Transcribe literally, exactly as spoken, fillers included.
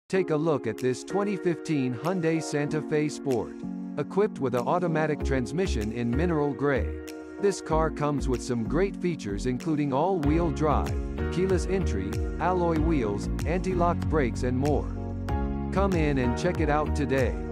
Take a look at this twenty fifteen Hyundai Santa Fe Sport. Equipped with an automatic transmission in mineral gray. This car comes with some great features including all-wheel drive, keyless entry, alloy wheels, anti-lock brakes and more. Come in and check it out today.